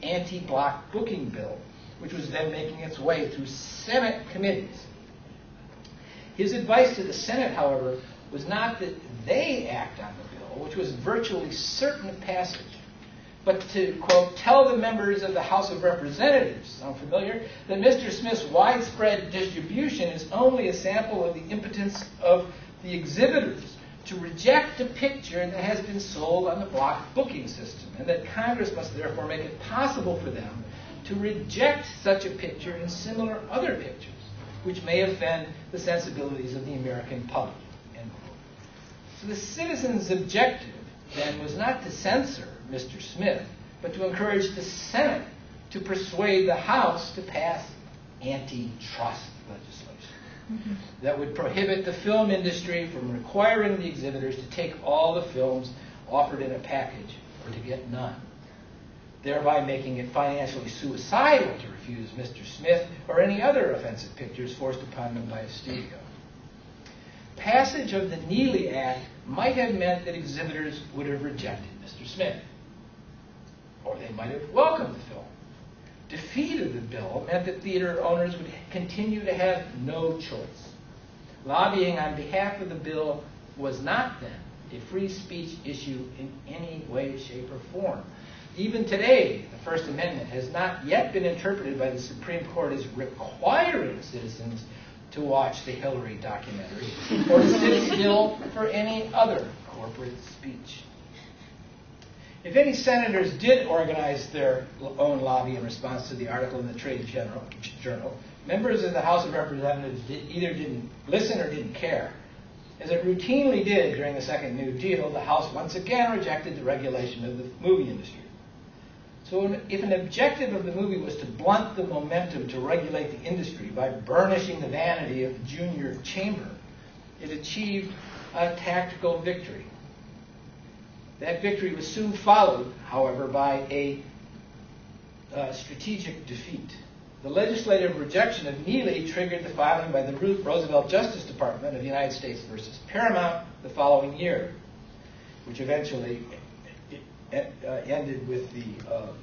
anti-block booking bill, which was then making its way through Senate committees. His advice to the Senate, however, was not that they act on the bill, which was virtually certain of passage, but to, quote, tell the members of the House of Representatives, sound familiar, that Mr. Smith's widespread distribution is only a sample of the impotence of the exhibitors to reject a picture that has been sold on the block booking system, and that Congress must therefore make it possible for them to reject such a picture and similar other pictures, which may offend the sensibilities of the American public, end quote. So the citizens' objective, then, was not to censor Mr. Smith, but to encourage the Senate to persuade the House to pass antitrust legislation that would prohibit the film industry from requiring the exhibitors to take all the films offered in a package or to get none, thereby making it financially suicidal to refuse Mr. Smith or any other offensive pictures forced upon them by a studio. Passage of the Neely Act might have meant that exhibitors would have rejected Mr. Smith, or they might have welcomed the film. Defeat of the bill meant that theater owners would continue to have no choice. Lobbying on behalf of the bill was not then a free speech issue in any way, shape, or form. Even today, the First Amendment has not yet been interpreted by the Supreme Court as requiring citizens to watch the Hillary documentary or to sit still for any other corporate speech. If any senators did organize their own lobby in response to the article in the Trade Journal, members of the House of Representatives either didn't listen or didn't care. As it routinely did during the Second New Deal, the House once again rejected the regulation of the movie industry. So if an objective of the movie was to blunt the momentum to regulate the industry by burnishing the vanity of the junior chamber, it achieved a tactical victory. That victory was soon followed, however, by a strategic defeat. The legislative rejection of Neely triggered the filing by the Roosevelt Justice Department of the United States versus Paramount the following year, which eventually ended with the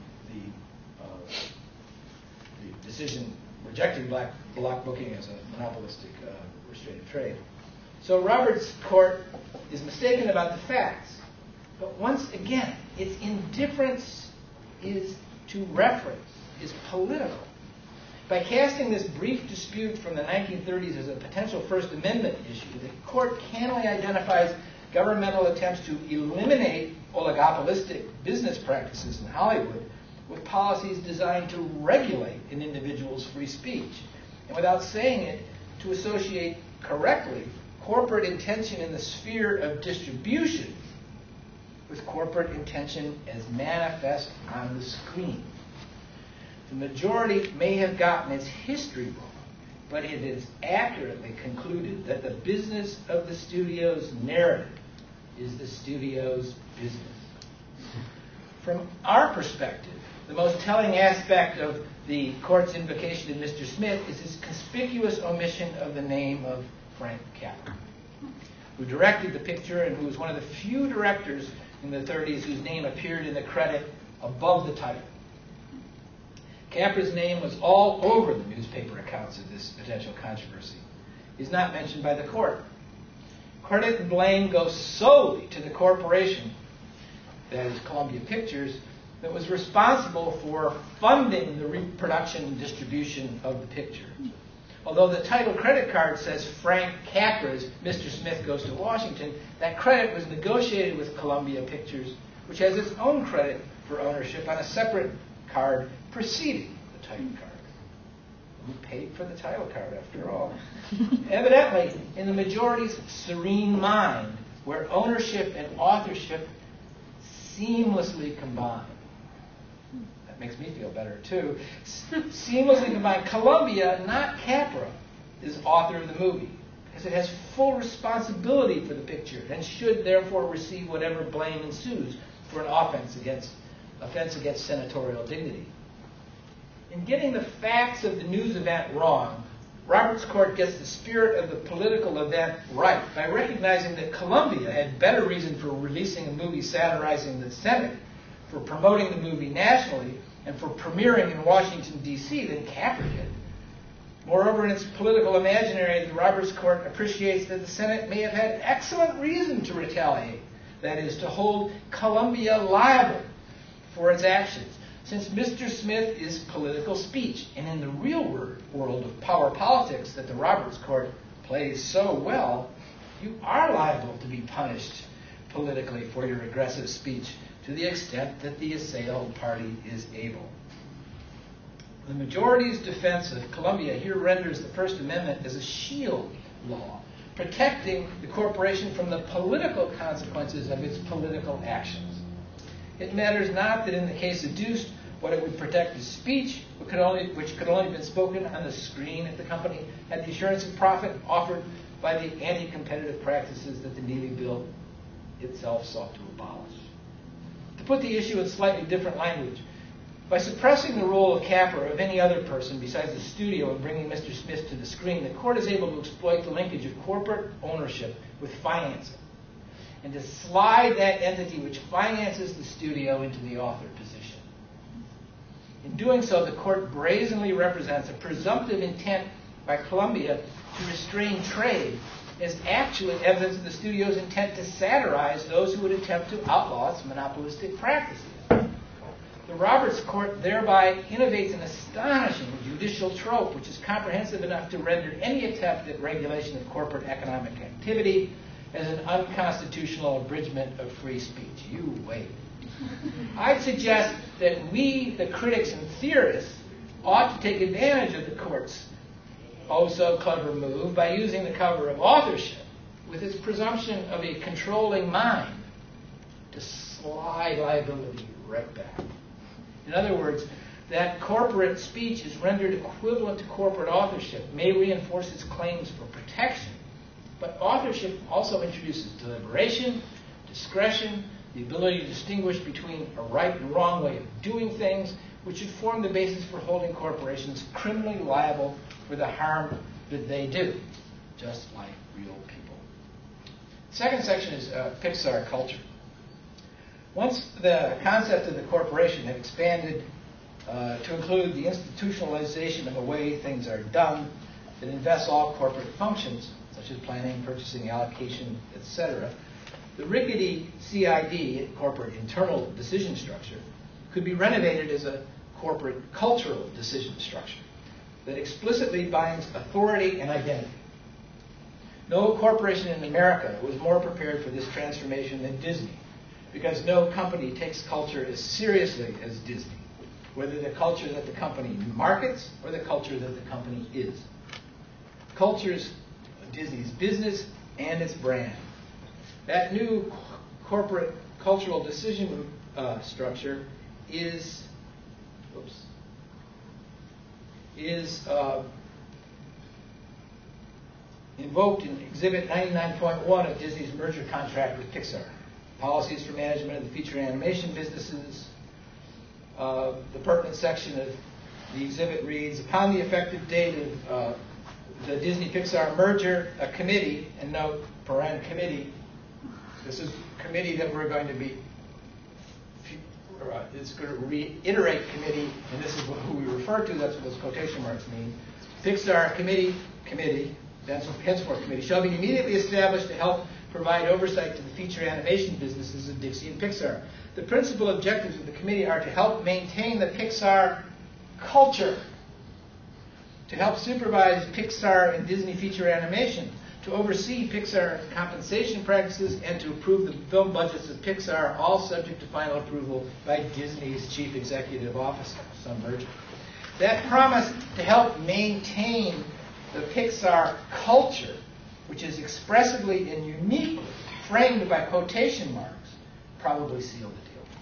decision rejecting block booking as a monopolistic restraint of trade. So Robert's court is mistaken about the facts, but once again, its indifference is to reference, is political. By casting this brief dispute from the 1930s as a potential First Amendment issue, the court cannily identifies governmental attempts to eliminate oligopolistic business practices in Hollywood with policies designed to regulate an individual's free speech, and without saying it, to associate correctly corporate intention in the sphere of distribution with corporate intention as manifest on the screen. The majority may have gotten its history wrong, but it is accurately concluded that the business of the studio's narrative is the studio's business. From our perspective, the most telling aspect of the court's invocation of Mr. Smith is his conspicuous omission of the name of Frank Capra, who directed the picture and who was one of the few directors in the 30s whose name appeared in the credit above the title. Capra's name was all over the newspaper accounts of this potential controversy. He's not mentioned by the court. Credit and blame go solely to the corporation, that is Columbia Pictures, that was responsible for funding the reproduction and distribution of the picture. Although the title credit card says Frank Capra's Mr. Smith Goes to Washington, that credit was negotiated with Columbia Pictures, which has its own credit for ownership on a separate card preceding the title card. Who paid for the title card, after all? Evidently, in the majority's serene mind, where ownership and authorship seamlessly combine. That makes me feel better, too. Seamlessly combined. Columbia, not Capra, is author of the movie, because it has full responsibility for the picture and should therefore receive whatever blame ensues for an offense against senatorial dignity. In getting the facts of the news event wrong, Robert's court gets the spirit of the political event right by recognizing that Columbia had better reason for releasing a movie satirizing the Senate, for promoting the movie nationally, and for premiering in Washington, D.C. than Capra did. Moreover, in its political imaginary, the Roberts Court appreciates that the Senate may have had excellent reason to retaliate, that is, to hold Columbia liable for its actions, since Mr. Smith is political speech, and in the real world of power politics that the Roberts Court plays so well, you are liable to be punished politically for your aggressive speech to the extent that the assailed party is able. The majority's defense of Columbia here renders the First Amendment as a shield law, protecting the corporation from the political consequences of its political actions. It matters not that in the case adduced, what it would protect is speech, which could only have been spoken on the screen if the company had the assurance of profit offered by the anti-competitive practices that the Neely Bill itself sought to abolish. To put the issue in slightly different language, by suppressing the role of Capra or of any other person besides the studio in bringing Mr. Smith to the screen, the court is able to exploit the linkage of corporate ownership with financing and to slide that entity which finances the studio into the author position. In doing so, the court brazenly represents a presumptive intent by Columbia to restrain trade as actually evidence of the studio's intent to satirize those who would attempt to outlaw its monopolistic practices. The Roberts Court thereby innovates an astonishing judicial trope which is comprehensive enough to render any attempt at regulation of corporate economic activity as an unconstitutional abridgment of free speech. You wait. I'd suggest that we, the critics and theorists, ought to take advantage of the court's oh-so-clever move by using the cover of authorship with its presumption of a controlling mind to slide liability right back. In other words, that corporate speech is rendered equivalent to corporate authorship, may reinforce its claims for protection, but authorship also introduces deliberation, discretion, the ability to distinguish between a right and wrong way of doing things, which should form the basis for holding corporations criminally liable for the harm that they do, just like real people. The second section is Pixar culture. Once the concept of the corporation had expanded to include the institutionalization of a way things are done that invests all corporate functions, such as planning, purchasing, allocation, etc., the rickety CID, corporate internal decision structure, could be renovated as a corporate cultural decision structure that explicitly binds authority and identity. No corporation in America was more prepared for this transformation than Disney, because no company takes culture as seriously as Disney, whether the culture that the company markets or the culture that the company is. Culture's Disney's business and its brand. That new corporate cultural decision structure is invoked in Exhibit 99.1 of Disney's merger contract with Pixar. Policies for management of the feature animation businesses. The pertinent section of the exhibit reads, upon the effective date of the Disney-Pixar merger, a committee, and note, paren committee, this is a committee that we're going to be, it's going to reiterate committee, and this is who we refer to, that's what those quotation marks mean. Pixar committee, henceforth committee, shall be immediately established to help provide oversight to the feature animation businesses of Dixie and Pixar. The principal objectives of the committee are to help maintain the Pixar culture, to help supervise Pixar and Disney feature animation, to oversee Pixar compensation practices, and to approve the film budgets of Pixar, all subject to final approval by Disney's chief executive officer, some merger. That promise to help maintain the Pixar culture, which is expressively and uniquely framed by quotation marks, probably sealed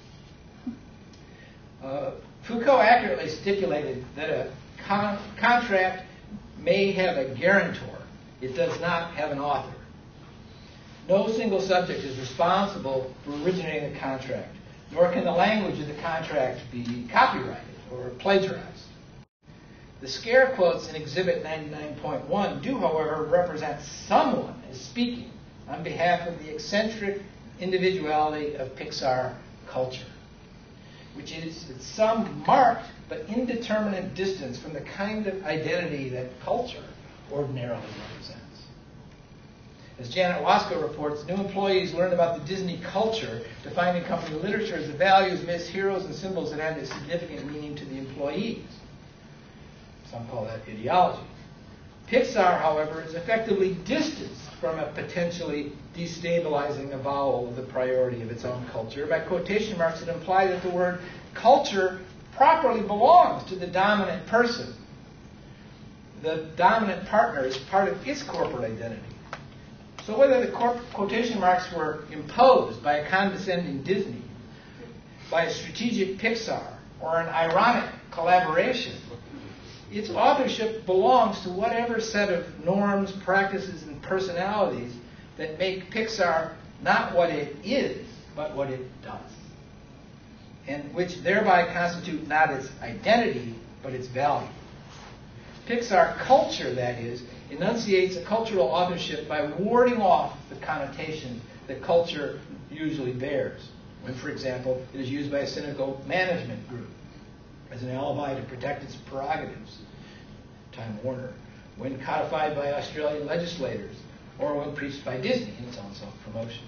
the deal. Foucault accurately stipulated that a contract may have a guarantor. It does not have an author. No single subject is responsible for originating the contract, nor can the language of the contract be copyrighted or plagiarized. The scare quotes in Exhibit 99.1 do, however, represent someone as speaking on behalf of the eccentric individuality of Pixar culture. which is some marked but indeterminate distance from the kind of identity that culture ordinarily represents. As Janet Wasco reports, new employees learn about the Disney culture, defined in company literature as the values, myths, heroes, and symbols that have a significant meaning to the employees. Some call that ideology. Pixar, however, is effectively distanced from a potentially destabilizing avowal of the priority of its own culture by quotation marks that imply that the word culture properly belongs to the dominant person. The dominant partner is part of its corporate identity. So whether the quotation marks were imposed by a condescending Disney, by a strategic Pixar, or an ironic collaboration, its authorship belongs to whatever set of norms, practices, and personalities that make Pixar not what it is, but what it does, and which thereby constitute not its identity, but its value. Pixar culture, that is, enunciates a cultural authorship by warding off the connotation that culture usually bears, when, for example, it is used by a cynical management group as an alibi to protect its prerogatives, Time Warner, when codified by Australian legislators, or when preached by Disney in its own self-promotion.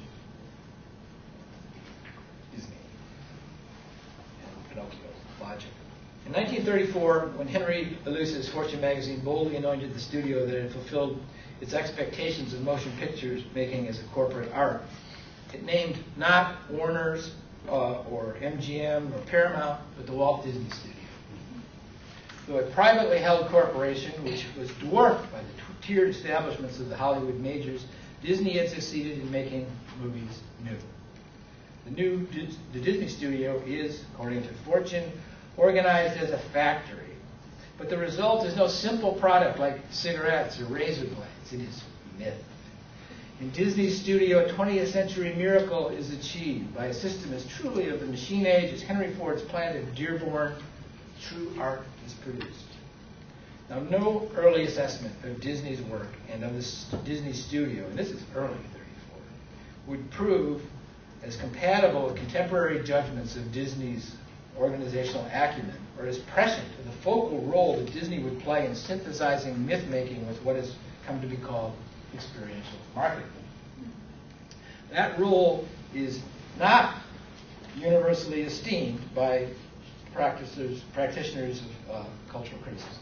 Disney and Pinocchio logic. In 1934, when Henry Luce's Fortune magazine boldly anointed the studio that had fulfilled its expectations of motion pictures making as a corporate art, it named not Warner's or MGM or Paramount, but the Walt Disney Studio. Though a privately held corporation, which was dwarfed by the tiered establishments of the Hollywood majors, Disney had succeeded in making movies new. The Disney Studio is, according to Fortune, organized as a factory. But the result is no simple product like cigarettes or razor blades. It is myth. In Disney's studio, a 20th century miracle is achieved by a system as truly of the machine age as Henry Ford's plant at Dearborn. True art is produced. Now, no early assessment of Disney's work and of the Disney studio, and this is early 34, would prove as compatible with contemporary judgments of Disney's organizational acumen, or as prescient to the focal role that Disney would play in synthesizing myth-making with what has come to be called experiential marketing. That role is not universally esteemed by practitioners of cultural criticism.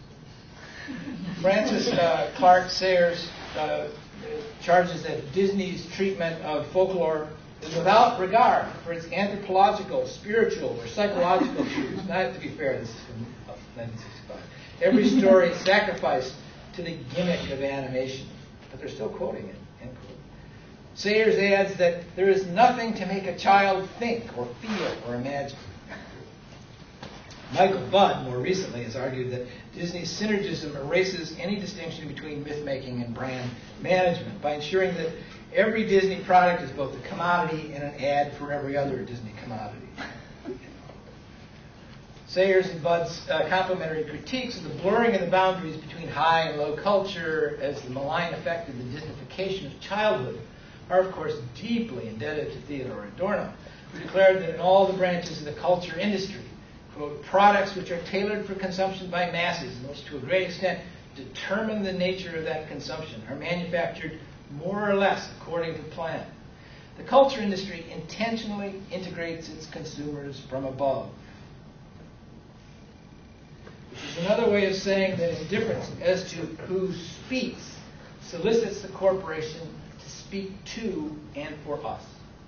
Francis Clark Sayers charges that Disney's treatment of folklore is without regard for its anthropological, spiritual, or psychological truths. Not to be fair, this is from 1965. Every story is sacrificed to the gimmick of animation. But they're still quoting it, end quote. Sayers adds that there is nothing to make a child think or feel or imagine. Michael Budd, more recently, has argued that Disney's synergism erases any distinction between myth-making and brand management by ensuring that every Disney product is both a commodity and an ad for every other Disney commodity. Sayers and Budd's complementary critiques of the blurring of the boundaries between high and low culture as the malign effect of the Disneyfication of childhood are, of course, deeply indebted to Theodore Adorno, who declared that in all the branches of the culture industry, quote, products which are tailored for consumption by masses and which to a great extent determine the nature of that consumption are manufactured more or less according to plan. The culture industry intentionally integrates its consumers from above, which is another way of saying that indifference as to who speaks solicits the corporation to speak to and for us.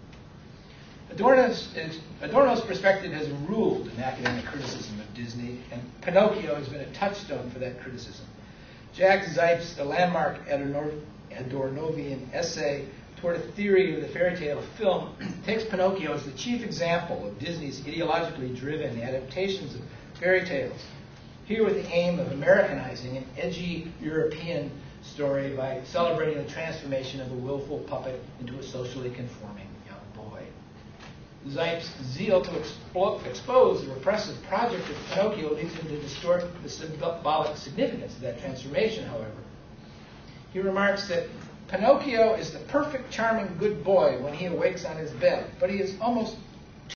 Adorno's perspective has ruled in academic criticism of Disney, and Pinocchio has been a touchstone for that criticism. Jack Zipes, the landmark Adornovian essay toward a theory of the fairy tale film, takes Pinocchio as the chief example of Disney's ideologically driven adaptations of fairy tales, here with the aim of Americanizing an edgy European story by celebrating the transformation of a willful puppet into a socially conforming young boy. Zipes' zeal to expose the repressive project of Pinocchio leads him to distort the symbolic significance of that transformation, however. He remarks that Pinocchio is the perfect, charming, good boy when he awakes on his bed, but he is almost